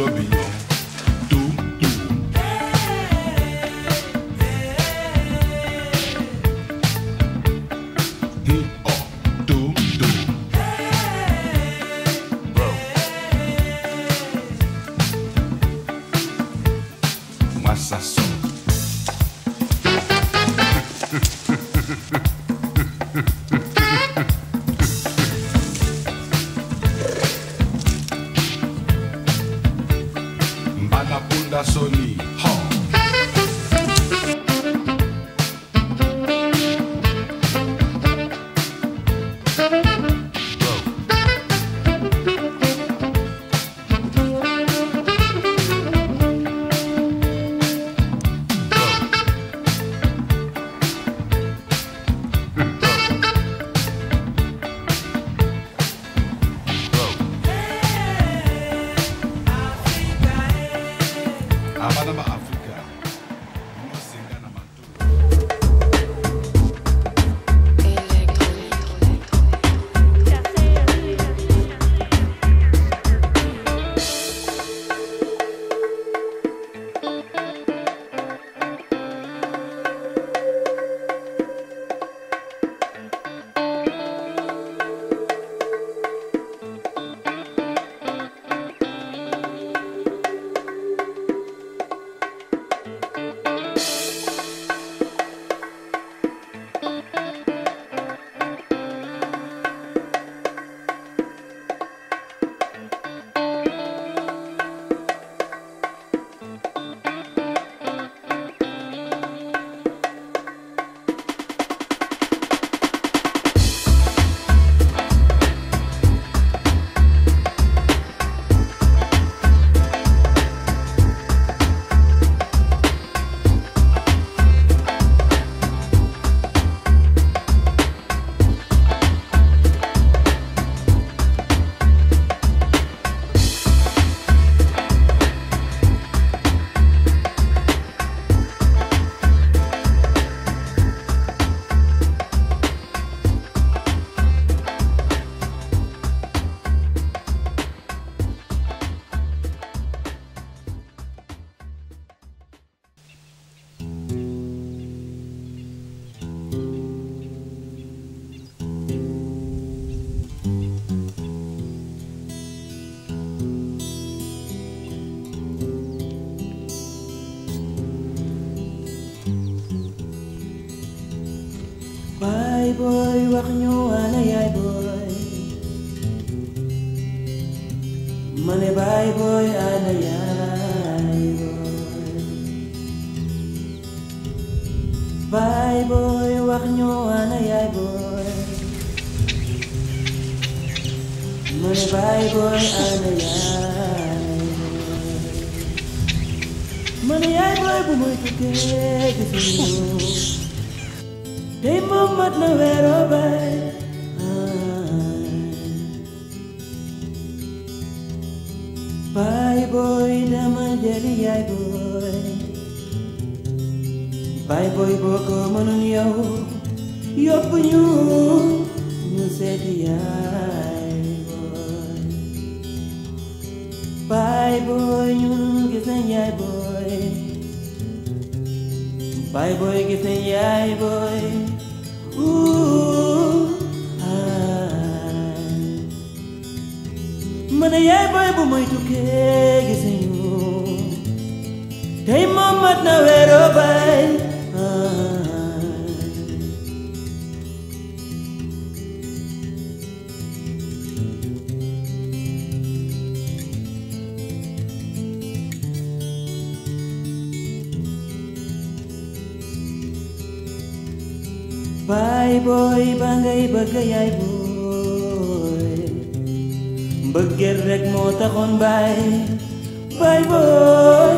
Bye boy, wax ñu ana yaay boy. Mane bye boy, ana yaay boy. Bye boy, wax ñu ana yaay boy. Mane bye boy, ana yaay boy. Mane yaay boy bu muy tukkee gisuñu. Hey mama na wero bay. Bye boy dama jali yaay boy. Bye boy boko mënul yow yóbbu ñu seeti yaay boy. Bye boy ñun gis nañ yaay boy. Bye boy gis nañ yaay boy. Mana yaay boy bu muy tukkee gis nañu. Tey moom mat na wero bay. Bye boy bangay bëgg yaay boy. Mbëggeel rek moo taxoon bye boy.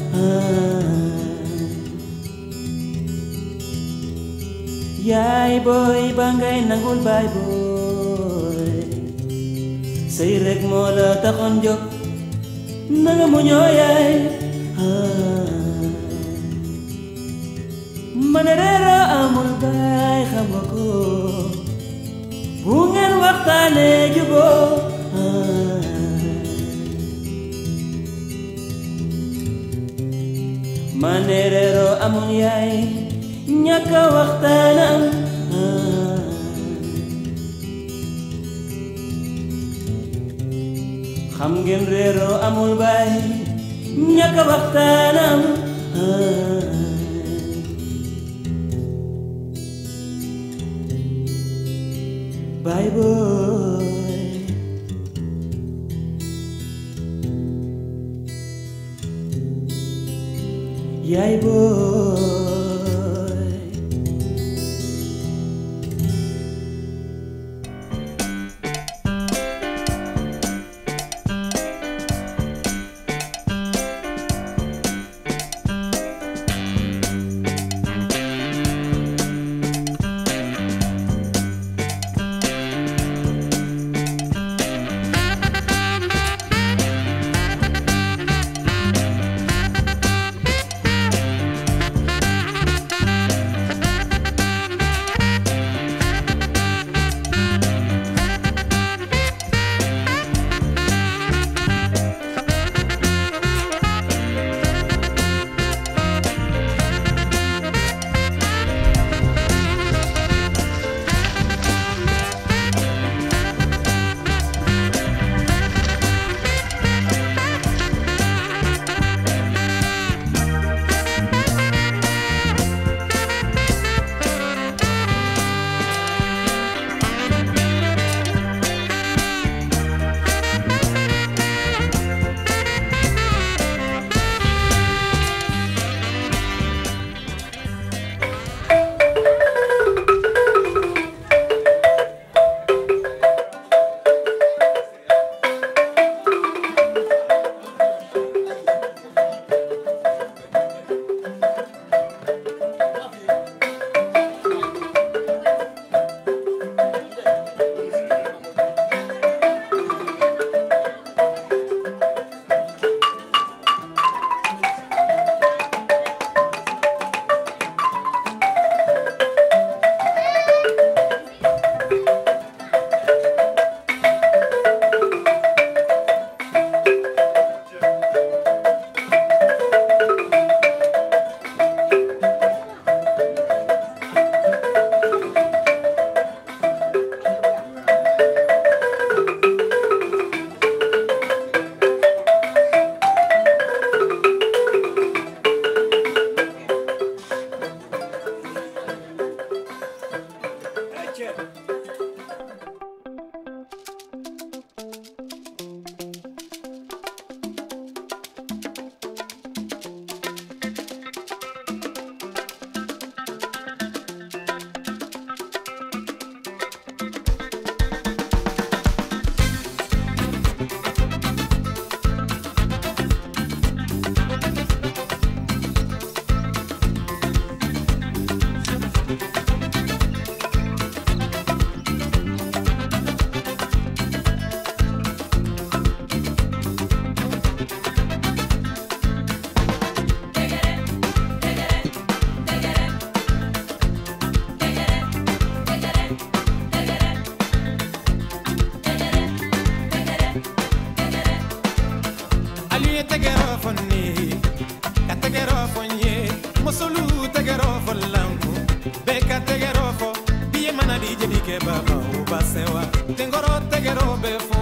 Yaay boy bangay nangul bye boy. Sëy rek moo la taxoon jóg nanga mu ñoo yaay. Mane reero amul baay xam nga ko bu ngeen waxtaane juboo. amul yaay ñàkk a waxtaanam xam ngeen réeroo amul baay ñàkk a waxtaanam baay booy yaay booy Baba, Ubasewa, Tengoro, Tegero, Befo.